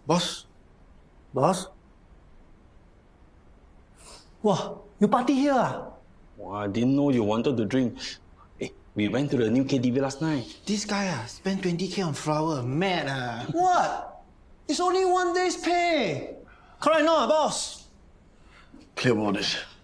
Boss? Boss? Wow, you party here ah? Wow, I didn't know you wanted to drink. Hey, we went to the new KTV last night. This guy spent 20K on flower. Mad ah. What? It's only 1 day's pay. Correct not, boss? Clear about this.